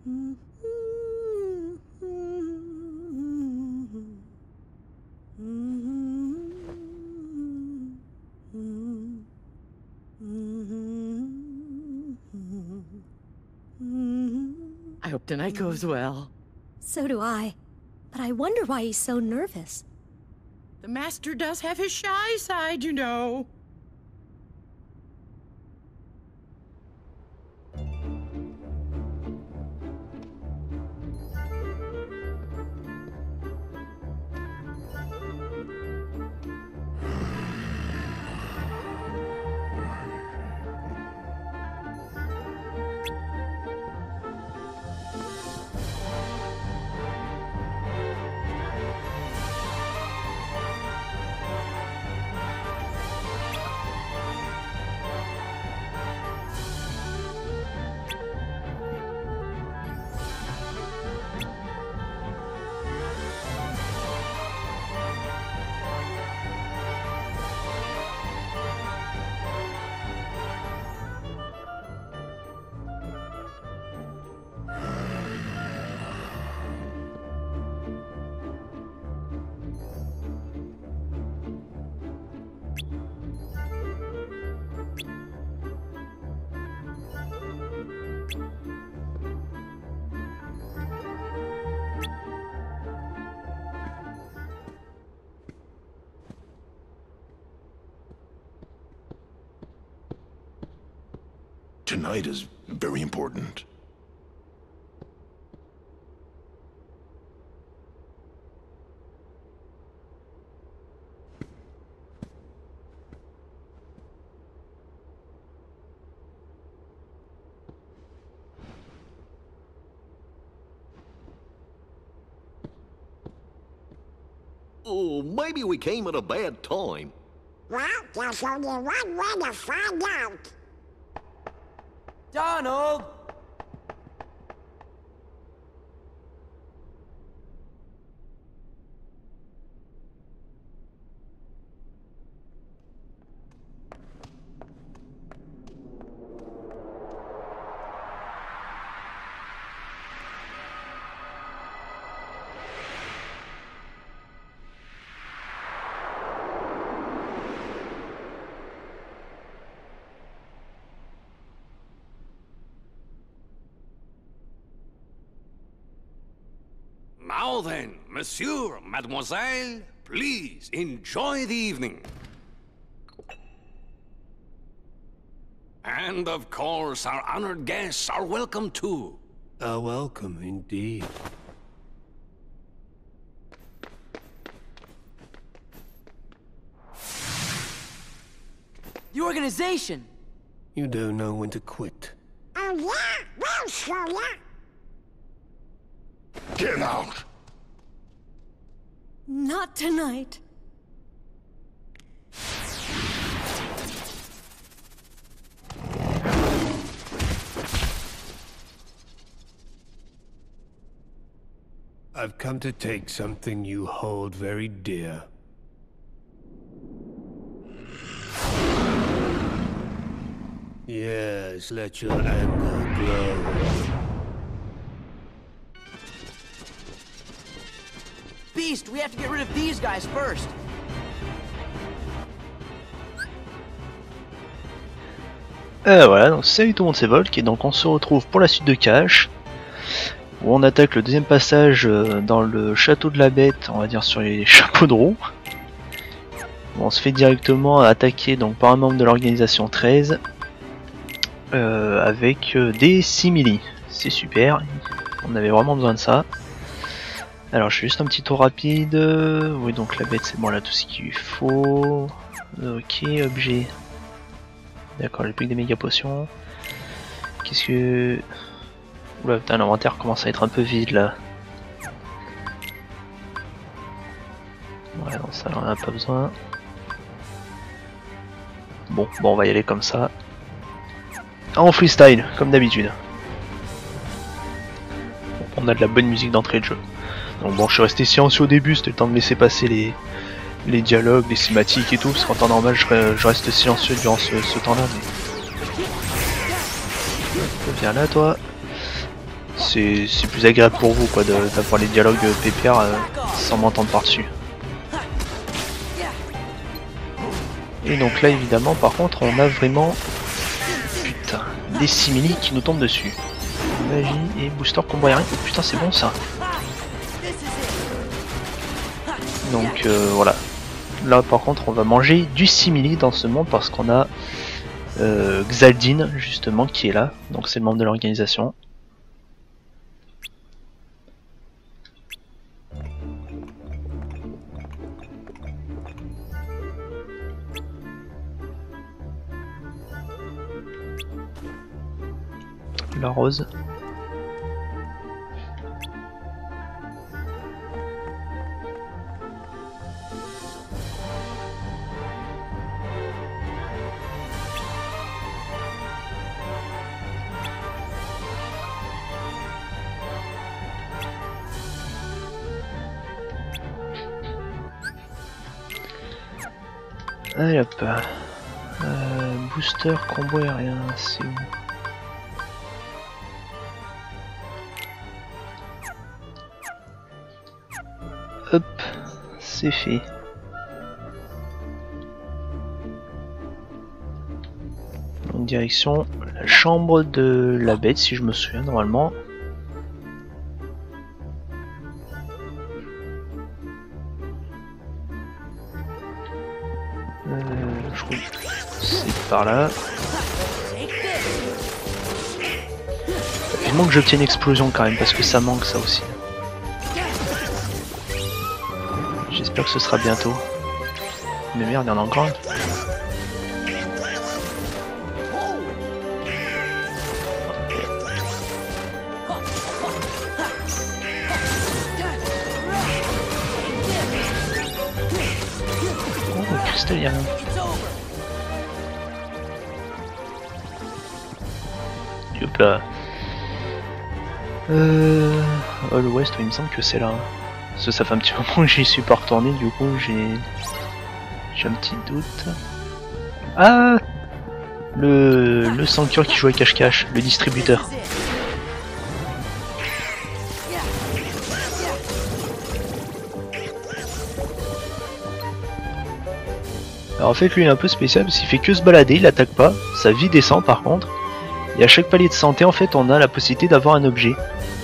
I hope tonight goes well. So do I. But I wonder why he's so nervous. The master does have his shy side, you know. Tonight is very important. Oh, maybe we came at a bad time. Well, there's only one way to find out. Donald! Now then, monsieur, mademoiselle, please enjoy the evening. And of course, our honored guests are welcome too. A welcome indeed. The organization! You don't know when to quit. Oh yeah? We'll show ya. Get out! Not tonight. I've come to take something you hold very dear. Yes, let your anger glow. Beast, we have to get rid of these guys first. Voilà, donc salut tout le monde, c'est Volk, et donc on se retrouve pour la suite de Cache, où on attaque le deuxième passage dans le château de la bête, on va dire sur les chapeaux de roue. Bon, on se fait directement attaquer donc par un membre de l'organisation 13, avec des simili. C'est super, on avait vraiment besoin de ça. Alors je fais juste un petit tour rapide. Oui, donc la bête c'est bon, là tout ce qu'il faut. Ok, objet. D'accord, j'ai plus que des méga potions. Qu'est-ce que... Oula putain, l'inventaire commence à être un peu vide là. Ouais, non, ça on en a pas besoin. Bon, on va y aller comme ça. En freestyle, comme d'habitude. On a de la bonne musique d'entrée de jeu. Donc bon, je suis resté silencieux au début, c'était le temps de laisser passer les dialogues, les cinématiques et tout, parce qu'en temps normal je reste silencieux durant ce temps-là. Mais... Viens là toi. C'est plus agréable pour vous quoi d'avoir les dialogues pépères sans m'entendre par-dessus. Et donc là évidemment par contre on a vraiment putain des simili qui nous tombent dessus. Magie et booster combo aérien. Oh, putain c'est bon ça. Donc voilà. Là par contre on va manger du simili dans ce monde parce qu'on a Xaldine justement qui est là. Donc c'est le membre de l'organisation. La rose. Allez hop. Booster combo aérien, c'est où? Hop, c'est fait. En direction la chambre de la bête si je me souviens normalement. Je crois que c'est par là. Il manque que j'obtienne explosion quand même parce que ça manque ça aussi. J'espère que ce sera bientôt. Mais merde, il y en a encore un. Oh, cristallien. Hop là. Oh, l'ouest, il me semble que c'est là. Ça fait un petit moment que j'y suis pas retourné, du coup j'ai un petit doute. Ah, le sans-cœur qui joue à cache-cache, le distributeur. Alors en fait lui il est un peu spécial parce qu'il fait que se balader, il attaque pas, sa vie descend par contre. Et à chaque palier de santé en fait on a la possibilité d'avoir un objet.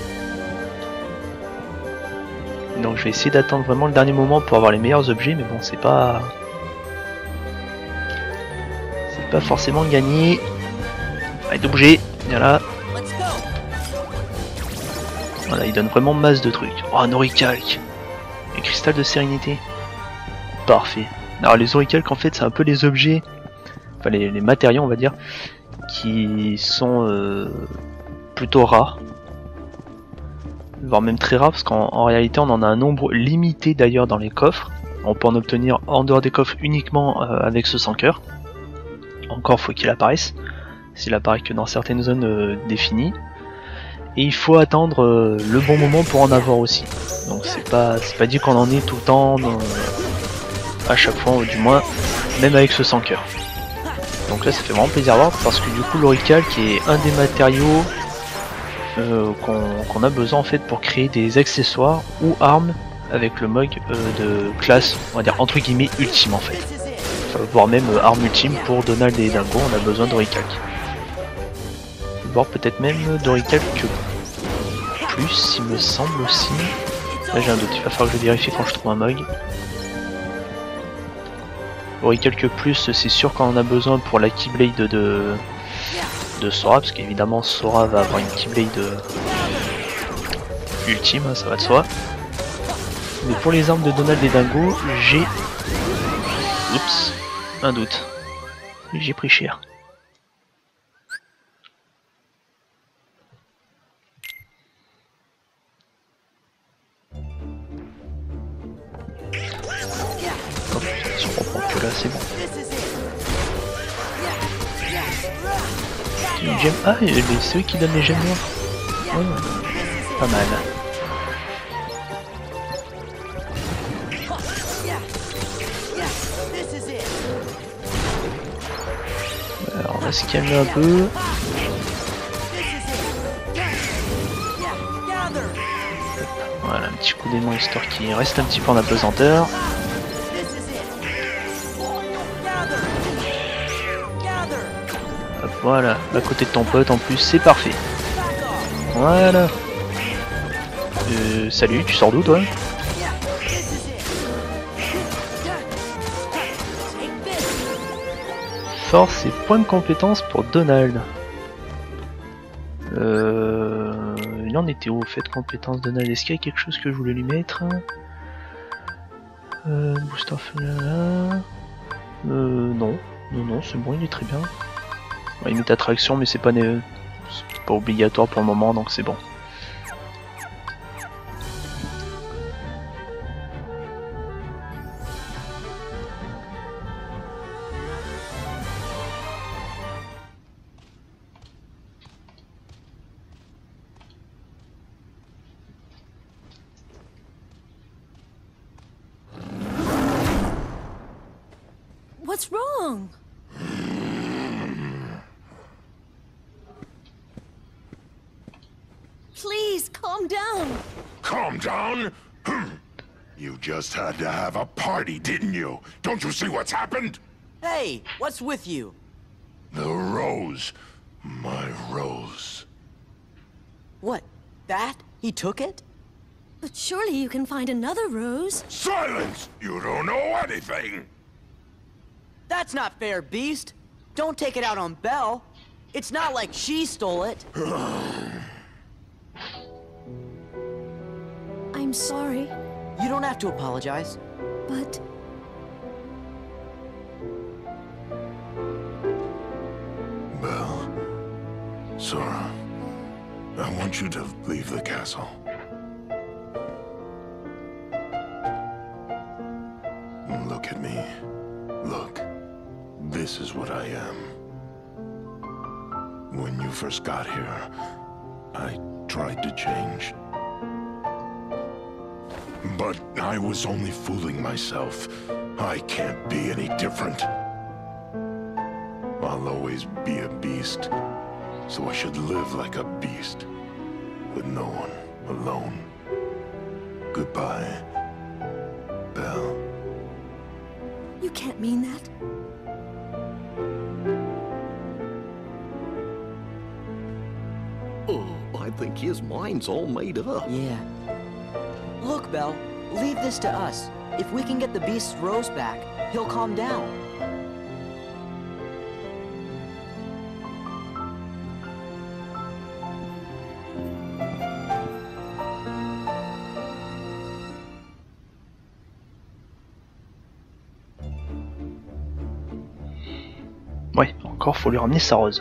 Donc je vais essayer d'attendre vraiment le dernier moment pour avoir les meilleurs objets, mais bon c'est pas forcément gagné. Arrête de bouger, viens là. Voilà, il donne vraiment masse de trucs. Oh un oricalque et cristal de sérénité. Parfait. Alors les oricalques en fait c'est un peu les objets, enfin les matériaux on va dire, qui sont plutôt rares. Voire même très rare parce qu'en réalité on en a un nombre limité d'ailleurs dans les coffres. On peut en obtenir en dehors des coffres uniquement avec ce sans cœur. Encore faut qu'il apparaisse. S'il apparaît que dans certaines zones définies. Et il faut attendre le bon moment pour en avoir aussi. Donc c'est pas dit qu'on en est tout le temps à chaque fois, du moins même avec ce sans cœur. Donc là ça fait vraiment plaisir à voir parce que du coup l'oricalque est un des matériaux qu'on a besoin en fait pour créer des accessoires ou armes avec le mog de classe, on va dire entre guillemets ultime en fait, enfin, voire même arme ultime pour Donald et Dingo, on a besoin d'oricalque, voire peut-être même d'oricalque plus il me semble aussi. Là j'ai un doute, il va falloir que je vérifie quand je trouve un mog. Oricalque plus c'est sûr qu'on en a besoin pour la Keyblade de Sora, parce qu'évidemment Sora va avoir une Keyblade ultime, ça va de soi. Mais pour les armes de Donald et Dingo, j'ai... Oups, un doute. J'ai pris cher. Hop, si on reprend que là, c'est bon. Gemme... Ah, c'est eux qui donnent les gemmes noires. Oh, pas mal. Alors on va se calmer un peu. Voilà, un petit coup d'aimant histoire qu'il reste un petit peu en apesanteur. Hop, voilà, à côté de ton pote en plus, c'est parfait. Voilà. Salut, tu sors d'où toi? Force et point de compétence pour Donald. Il en était où au fait de compétence Donald? Est-ce qu'il y a quelque chose que je voulais lui mettre? Boost of... non. Non, c'est bon, il est très bien. Ouais, il met attraction, mais c'est pas obligatoire pour le moment, donc c'est bon. What's wrong? Please, calm down. Calm down? You just had to have a party, didn't you? Don't you see what's happened? Hey, what's with you? The rose. My rose. What? That? He took it? But surely you can find another rose. Silence! You don't know anything! That's not fair, Beast. Don't take it out on Belle. It's not like she stole it. I'm sorry, You don't have to apologize. but Belle, Sora, I want you to leave the castle. Look at me. Look. This is what I am. When you first got here, I tried to change. But I was only fooling myself. I can't be any different. I'll always be a beast, so I should live like a beast, with no one, alone. Goodbye, Belle. you can't mean that. Oh, I think his mind's all made up. Yeah. Look, Belle, leave this to us. If we can get the Beast's rose back, he'll calm down. Ouais, encore faut lui ramener sa rose.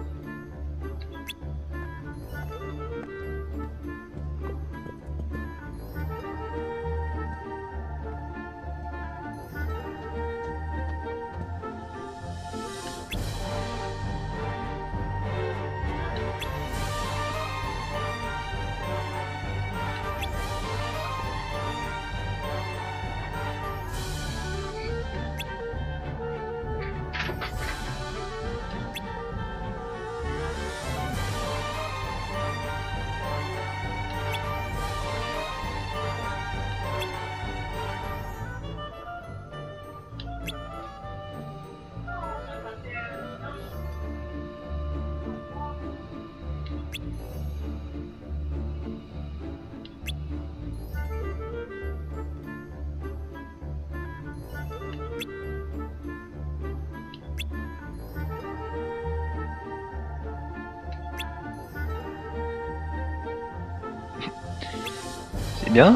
C'est bien.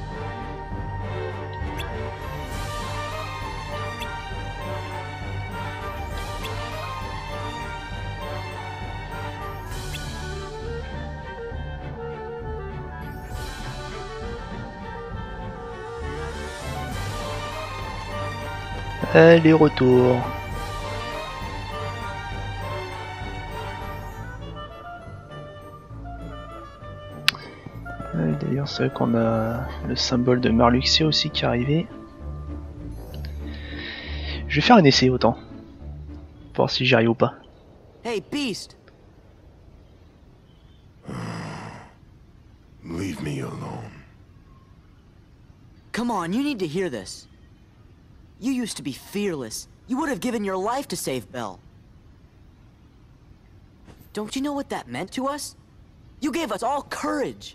Allez, retour. D'ailleurs, c'est vrai qu'on a le symbole de Marluxia aussi qui est arrivé. Je vais faire un essai autant. Pour voir si j'y arrive ou pas. Hey, Beast! Leave me alone. Come on, you need to hear this. You used to be fearless. You would have given your life to save Belle. Don't you know what that meant to us? You gave us all courage.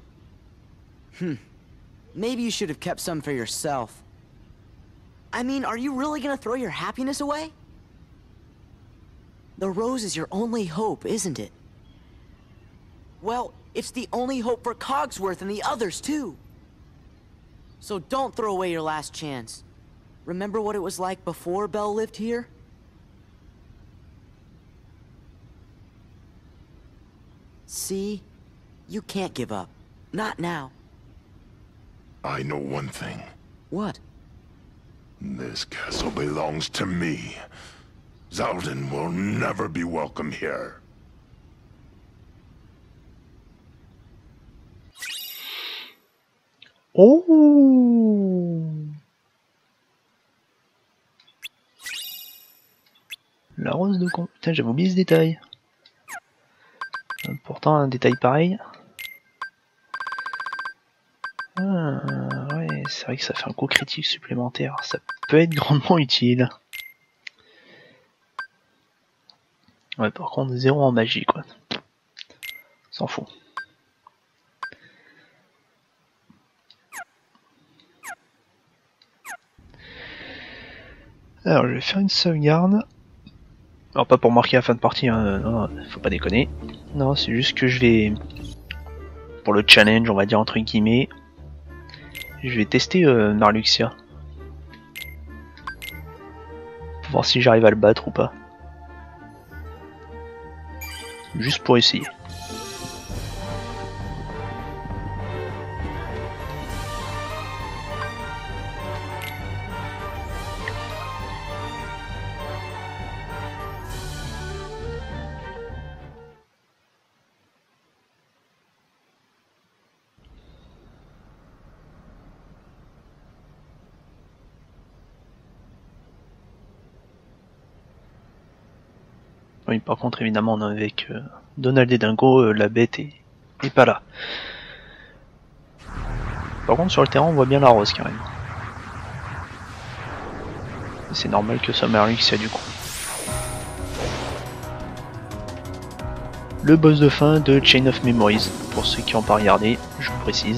Maybe you should have kept some for yourself. I mean, are you really gonna throw your happiness away? The rose is your only hope, isn't it? Well, it's the only hope for Cogsworth and the others, too. So don't throw away your last chance. Remember what it was like before Belle lived here? See? You can't give up. Not now. I know one thing. What? This castle belongs to me. Zaldin will never be welcome here. Oh, la rose de con... Putain, j'avais oublié ce détail. Pourtant, un détail pareil. Ah, ouais, c'est vrai que ça fait un coup critique supplémentaire. Ça peut être grandement utile. Ouais, par contre, 0 en magie, quoi. S'en fout. Alors, je vais faire une sauvegarde. Alors, pas pour marquer la fin de partie, hein. Non, faut pas déconner. Non, c'est juste que je vais... Pour le challenge, on va dire entre guillemets, je vais tester Marluxia. Pour voir si j'arrive à le battre ou pas. Juste pour essayer. Oui, par contre, évidemment, on est avec Donald et Dingo, la bête est pas là. Par contre, sur le terrain, on voit bien la rose, carrément. C'est normal que ça Marluxia, du coup. Le boss de fin de Chain of Memories, pour ceux qui n'ont pas regardé, je vous précise.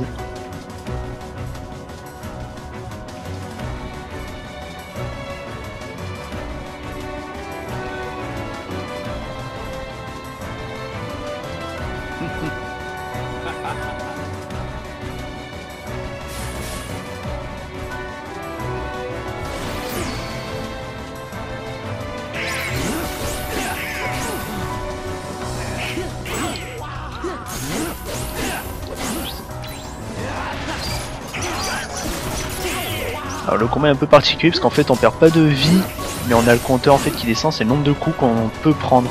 Alors le combat est un peu particulier parce qu'en fait on perd pas de vie, mais on a le compteur en fait qui descend, c'est le nombre de coups qu'on peut prendre.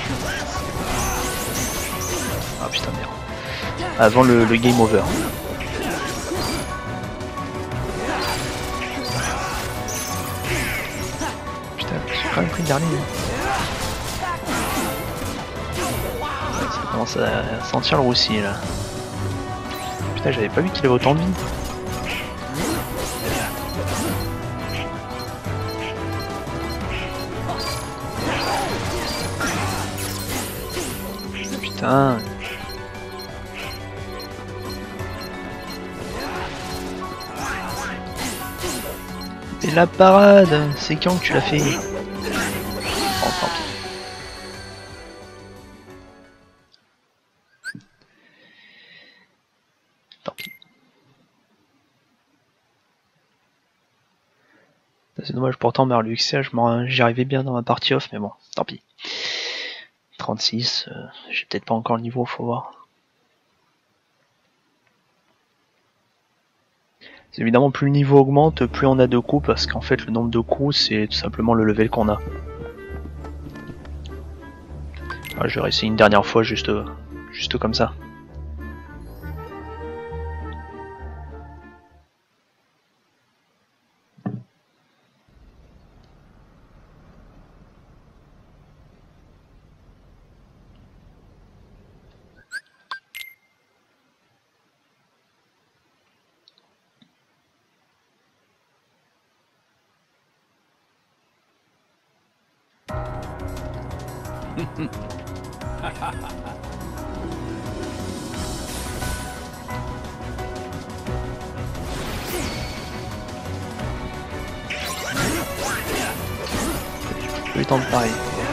Ah putain merde. Avant le game over. Putain, j'ai quand même pris le dernier. Ouais, ça commence à sentir le roussi là. Putain, j'avais pas vu qu'il avait autant de vie. Putain. Et la parade, c'est quand que tu l'as fait? Oh, tant pis. Tant pis. C'est dommage, pourtant Marluxia, j'y arrivais bien dans ma partie off, mais bon, tant pis. 36, j'ai peut-être pas encore le niveau, faut voir. C'est évidemment plus le niveau augmente, plus on a de coups, parce qu'en fait le nombre de coups c'est tout simplement le level qu'on a. Alors, je vais réessayer une dernière fois juste comme ça. Je vais tenter pareil.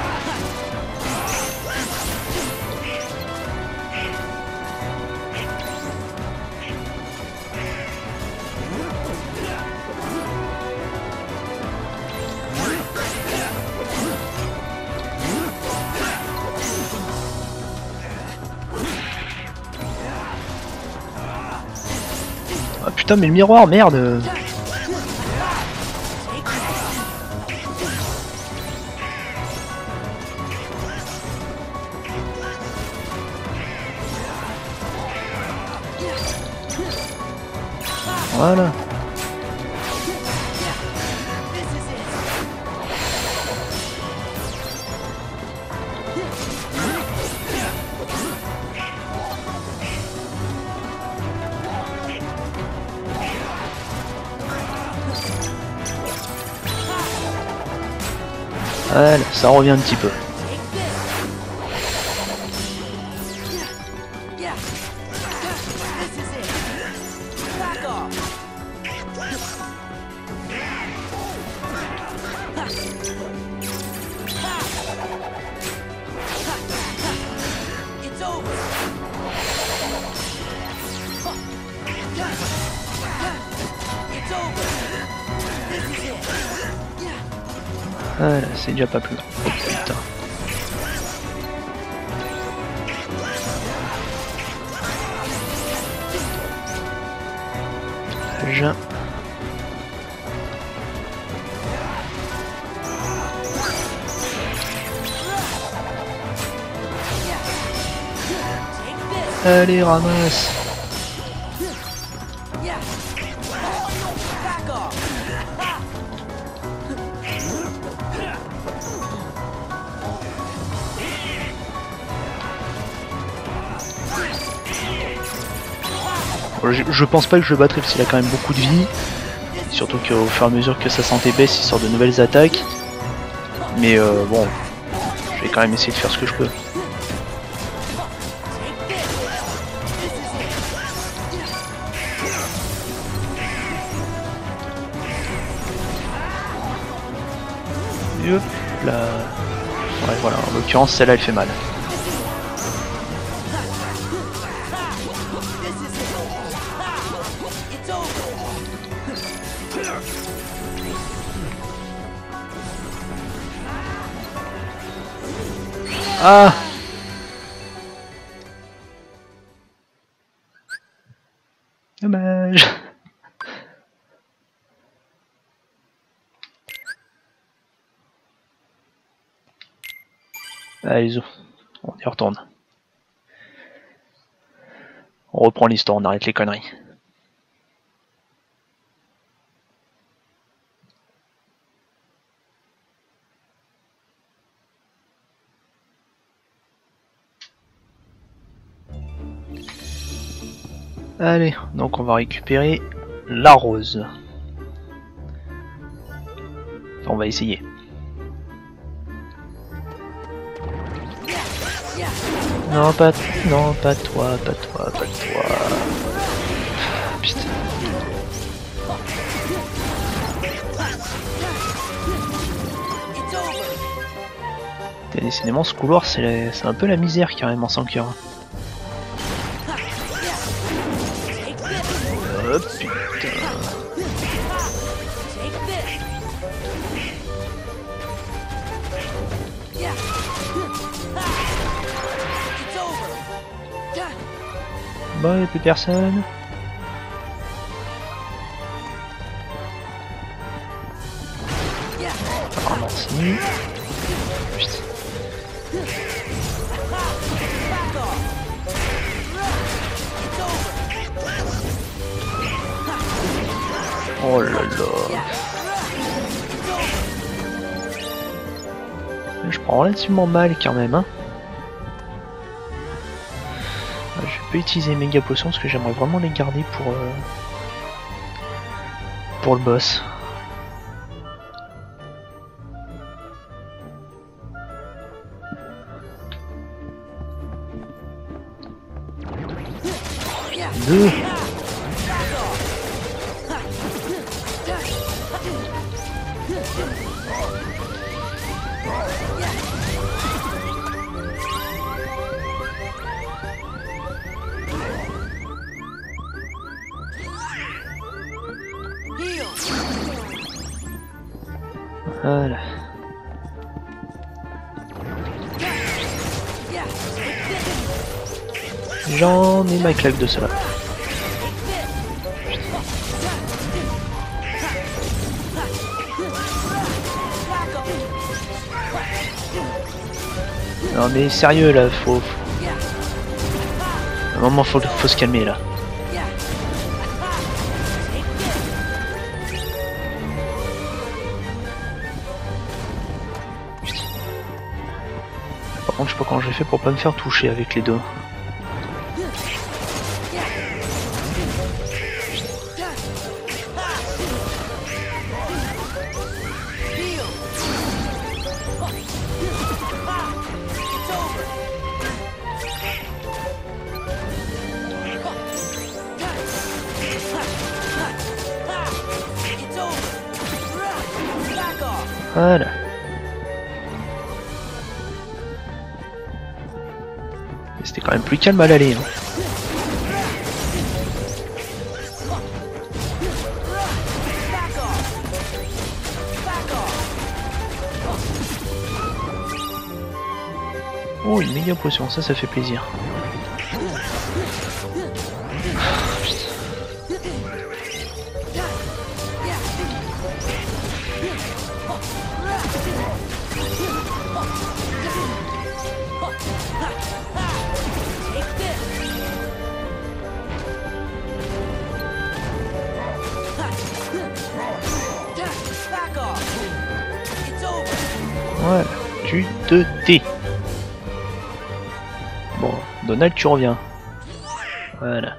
Ah putain mais le miroir, merde. Voilà. Voilà, ça revient un petit peu. Voilà, c'est déjà pas plus grand. Oh putain. Déjà. Allez, ramasse. Je pense pas que je le battrai parce qu'il a quand même beaucoup de vie. Surtout qu'au fur et à mesure que sa santé baisse, il sort de nouvelles attaques. Mais bon, je vais quand même essayer de faire ce que je peux. Et hop là. Ouais voilà, en l'occurrence celle-là elle fait mal. Ah! Dommage. Allez, on y retourne. On reprend l'histoire, on arrête les conneries. Allez, donc on va récupérer la rose. Enfin, on va essayer. Non, pas toi, pas toi, pas toi. Putain. Et décidément, ce couloir, c'est un peu la misère carrément sans cœur. Oh putain. Bon, y'a plus personne. Ah merci. Putain. Oh là là. Je prends relativement mal quand même, hein. Je peux utiliser méga potions parce que j'aimerais vraiment les garder pour le boss. 2. Voilà. J'en ai ma claque de cela. Non mais sérieux là, faut... À un moment faut se calmer là. Par contre je sais pas comment j'ai fait pour pas me faire toucher avec les deux. Voilà. C'était quand même plus calme à l'aller. Hein. Oh, une méga potion, ça fait plaisir. Voilà, tu te tais. Bon, Donald, tu reviens. Voilà.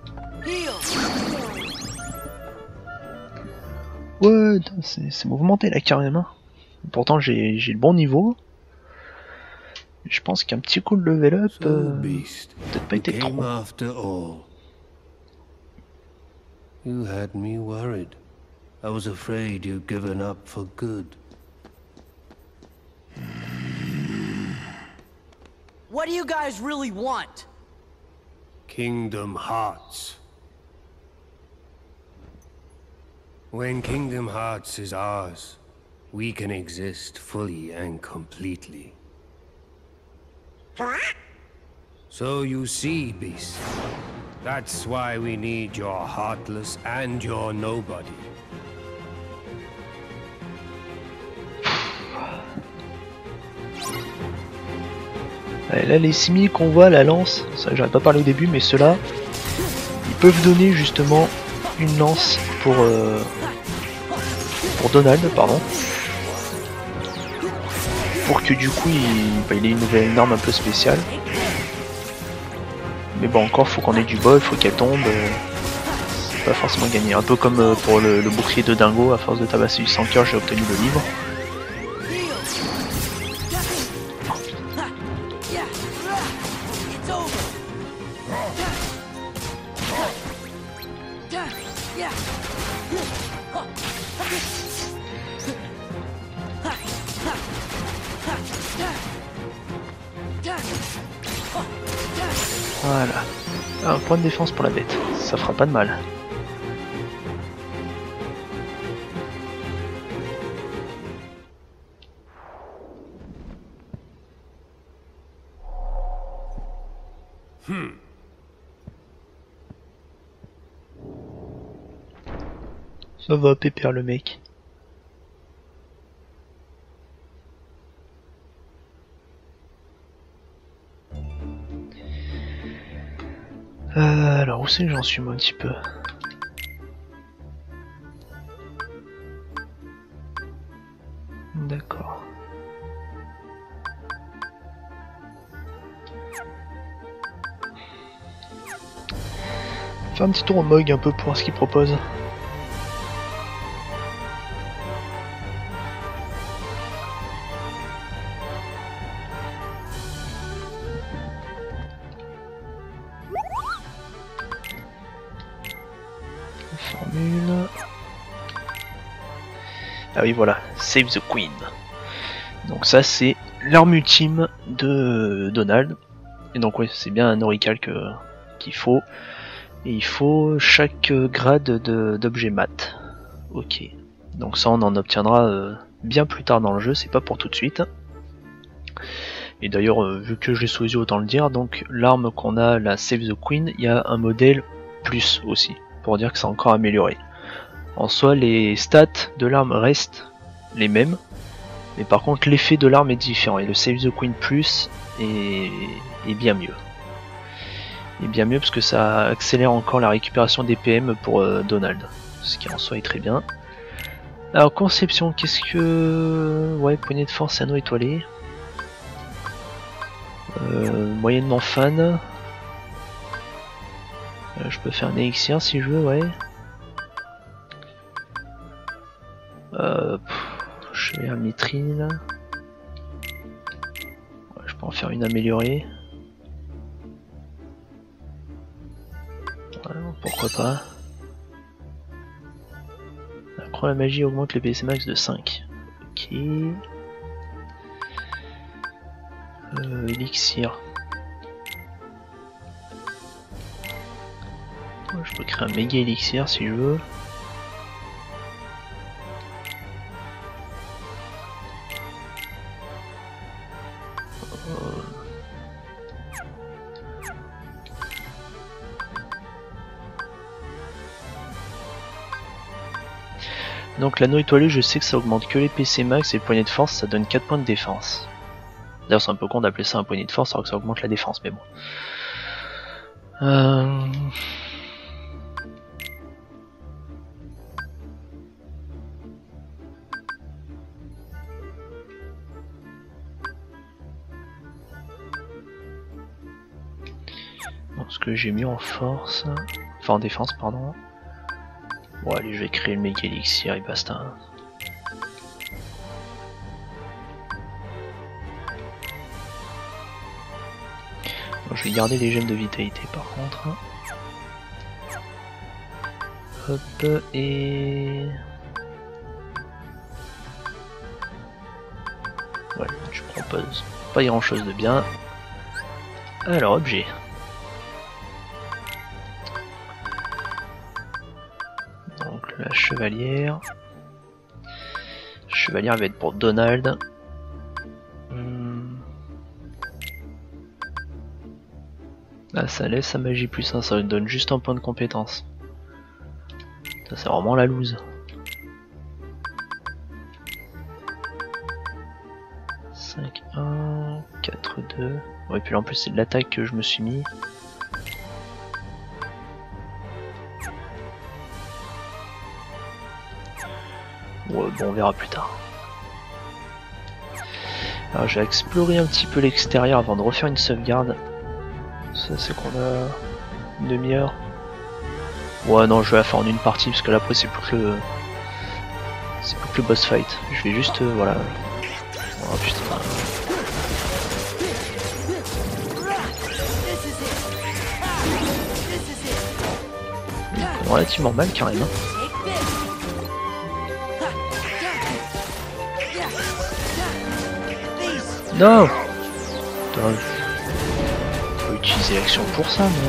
Ouais, c'est mouvementé là carrément. Pourtant j'ai le bon niveau. Je pense qu'un petit coup de level up peut-être pas été trop. You had me worried. I was afraid you'd given up for good. What do you guys really want? Kingdom Hearts. When Kingdom Hearts is ours, we can exist fully and completely. So you see, Beast, that's why we need your Heartless and your Nobody. Et là les simili qu'on voit, la lance, ça j'aurais pas parlé au début, mais ceux-là, ils peuvent donner justement une lance pour Donald, pardon. Pour que du coup il ait une arme un peu spéciale. Mais bon, encore faut qu'on ait du bol, faut qu'elle tombe. C'est pas forcément gagné. Un peu comme pour le bouclier de Dingo, à force de tabasser du 100 cœur, j'ai obtenu le livre. Voilà. Un point de défense pour la bête. Ça fera pas de mal. Ça va, pépère le mec. Alors où c'est que j'en suis moi un petit peu? D'accord. Faire un petit tour au Mog un peu pour voir ce qu'il propose. formule. Ah oui, voilà, Save the Queen. Donc ça, c'est l'arme ultime de Donald. Et donc oui, c'est bien un oricalque qu'il faut. Et il faut chaque grade d'objet mat. Ok. Donc ça, on en obtiendra bien plus tard dans le jeu, c'est pas pour tout de suite. Et d'ailleurs, vu que j'ai sous les yeux, autant le dire, donc l'arme qu'on a, la Save the Queen, il y a un modèle plus aussi, pour dire que c'est encore amélioré. En soi, les stats de l'arme restent les mêmes, mais par contre l'effet de l'arme est différent, et le Save the Queen plus est bien mieux. Et bien mieux parce que ça accélère encore la récupération des PM pour Donald, ce qui en soi est très bien. Alors conception, qu'est-ce que... Ouais, poignée de force, anneau étoilé. Moyennement fan. Je peux faire un élixir si je veux, ouais. Je vais à mitrine. Ouais, je peux en faire une améliorée. Ouais, pourquoi pas. La croix la magie augmente le PC max de 5. Ok. Élixir. Je peux créer un méga élixir si je veux. Donc l'anneau étoilé, je sais que ça augmente que les PC max et le poignet de force, ça donne 4 points de défense. D'ailleurs c'est un peu con d'appeler ça un poignet de force alors que ça augmente la défense, mais bon. Bon, ce que j'ai mis en force, enfin en défense pardon. Bon allez, je vais créer le méga élixir et basta. Bon, je vais garder les gemmes de vitalité par contre. Hop, et... Ouais, je propose pas grand chose de bien. Alors, objet. Donc la chevalière. Chevalière va être pour Donald. Ah, ça laisse sa magie plus 1, ça lui donne juste un point de compétence. Ça c'est vraiment la loose. 5, 1, 4, 2. Ouais, puis là, en plus c'est de l'attaque que je me suis mis. Ouais, bon, on verra plus tard. Alors je vais explorer un petit peu l'extérieur avant de refaire une sauvegarde. Ça c'est qu'on a une demi-heure. Ouais non, je vais la faire en une partie parce que là après c'est plus que le... c'est plus que le boss fight. Je vais juste voilà. Oh putain. Relativement mal carrément. Non. Putain, faut utiliser l'action pour ça, moi.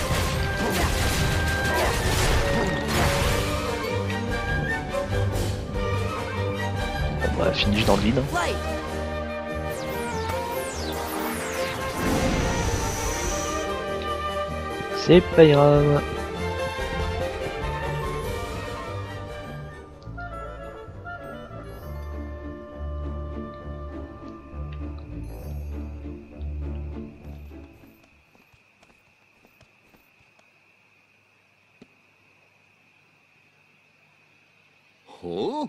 Bon bah finish dans le vide. C'est pas grave. Huh?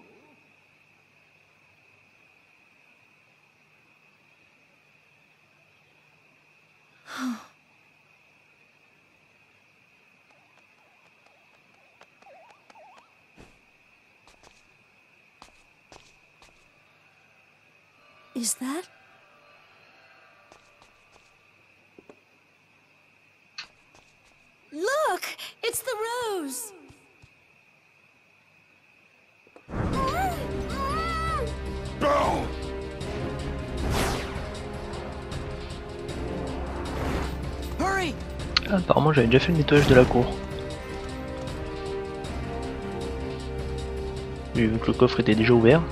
Is that? Look! It's the rose! Ah, apparemment j'avais déjà fait le nettoyage de la cour. Vu que le coffre était déjà ouvert.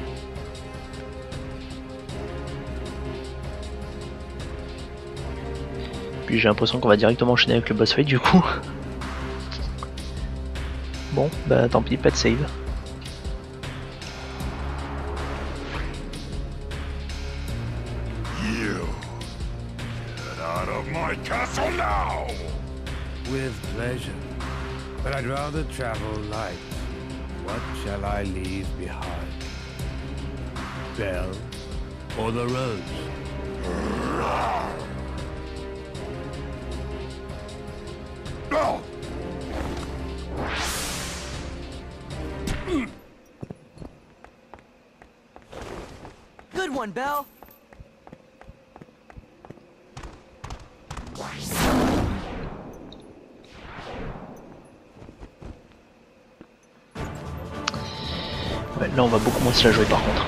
Puis j'ai l'impression qu'on va directement enchaîner avec le boss fight du coup. Bon, bah tant pis, pas de save. You get out of my castle now! With pleasure. But I'd rather travel light. What shall I leave behind? Belle or the rose? No! Good one, Belle. Ouais, là on va beaucoup moins se la jouer par contre.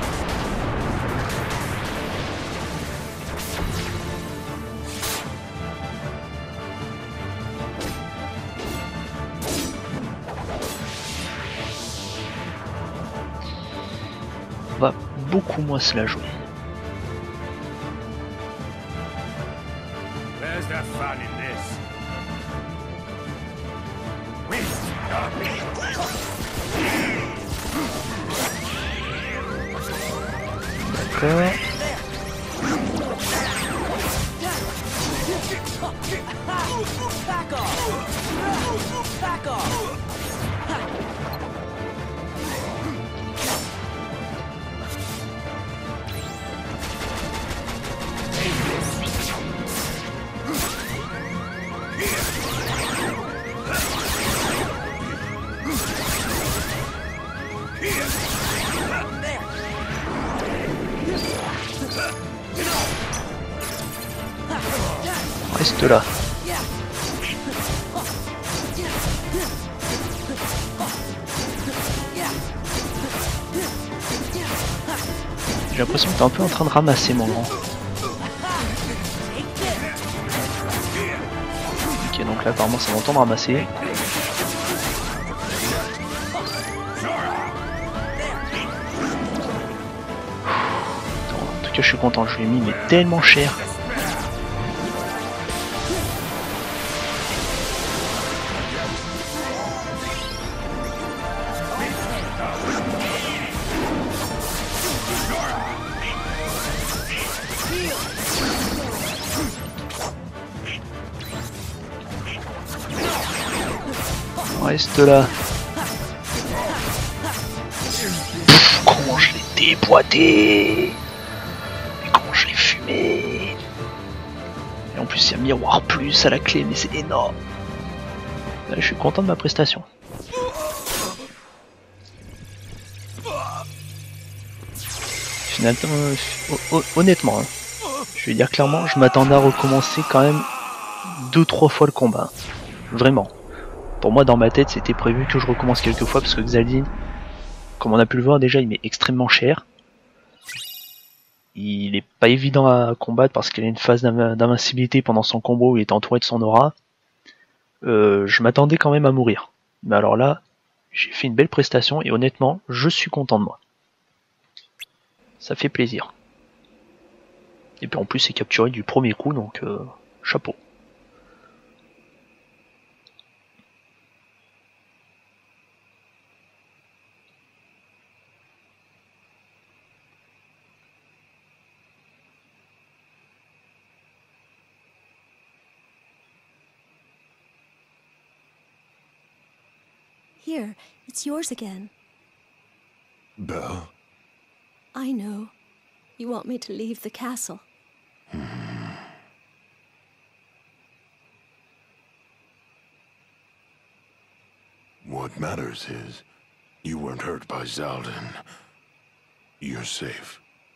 On va beaucoup moins se la jouer. Where's the fun in this? D'accord. Back off! Back off! Reste là. J'ai l'impression que t'es un peu en train de ramasser mon grand. Ok, donc là apparemment c'est mon temps de ramasser. En tout cas je suis content, je lui ai mis mais tellement cher. Reste là. Pff, comment je l'ai déboîté. Et comment je l'ai fumé. Et en plus il y a miroir plus à la clé, mais c'est énorme. Là, je suis content de ma prestation. Finalement, honnêtement, hein, je vais dire clairement, je m'attendais à recommencer quand même 2-3 fois le combat. Vraiment. Pour moi, dans ma tête, c'était prévu que je recommence quelques fois parce que Xaldine, comme on a pu le voir déjà, il m'est extrêmement cher. Il est pas évident à combattre parce qu'il a une phase d'invincibilité pendant son combo où il est entouré de son aura. Je m'attendais quand même à mourir. Mais alors là, j'ai fait une belle prestation et honnêtement, je suis content de moi. Ça fait plaisir. Et puis en plus, c'est capturé du premier coup, donc chapeau. Here, it's yours again. Belle? I know. You want me to leave the castle. What matters is, you weren't hurt by Xaldin. You're safe.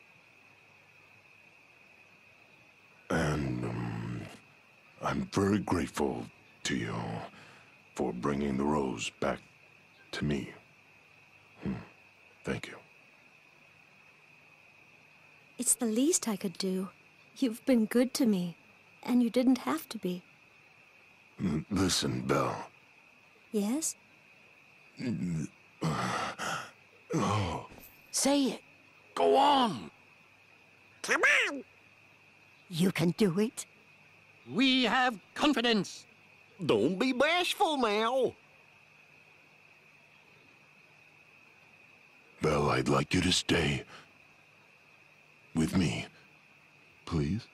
And, I'm very grateful to you for bringing the rose back to me. Thank you. It's the least I could do. You've been good to me, and you didn't have to be. Listen, Belle. Yes? Say it. Go on. Come on. You can do it. We have confidence. Don't be bashful now. Belle, I'd like you to stay with me, please.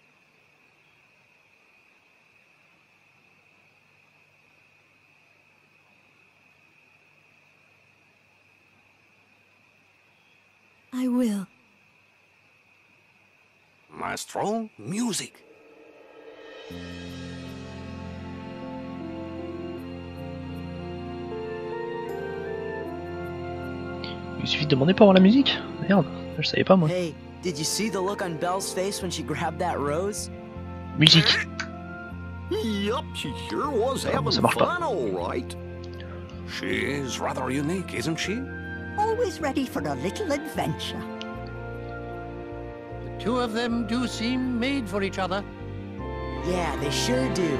I will. Maestro, music. Il suffit de demander pour avoir la musique. Merde, je savais pas moi. Hey, did you see the look on Belle's face when she grabbed that rose? Musique. Yup, she sure was Ah, having ça marche pas. fun, all right. She is rather unique, isn't she? Always ready for a little adventure. The two of them do seem made for each other. Yeah, they sure do.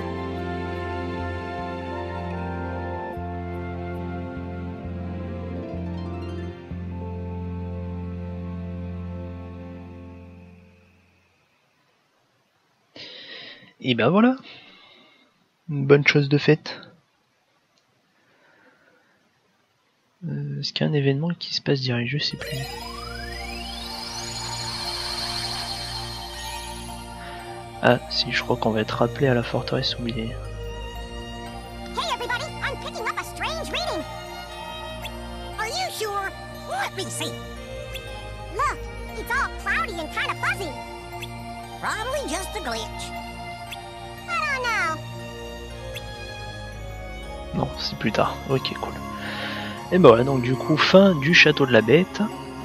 Et ben voilà. Une bonne chose de faite. Est-ce qu'il y a un événement qui se passe direct? Je sais plus. Ah si, je crois qu'on va être rappelé à la forteresse oubliée. Hey, everybody, I'm picking up a strange reading. Are you sure? Let me see. Look, it's all cloudy and kind of fuzzy. Probably just a glitch. I don't know. Non, c'est plus tard. Ok, cool. Et bah voilà, donc du coup, fin du château de la bête.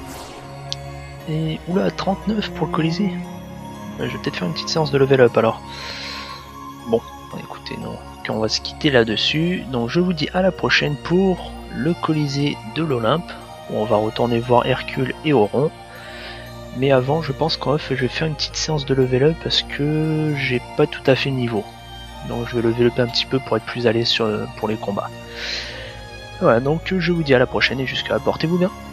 Et oula, 39 pour le Colisée. Je vais peut-être faire une petite séance de level up alors. Bon, écoutez, non, on va se quitter là-dessus. Donc je vous dis à la prochaine pour le Colisée de l'Olympe, où on va retourner voir Hercule et Oron. Mais avant, je pense qu'en off, je vais faire une petite séance de level up parce que j'ai pas tout à fait le niveau. Donc je vais level up un petit peu pour être plus à l'aise pour les combats. Voilà, donc je vous dis à la prochaine et jusqu'à là, portez-vous bien.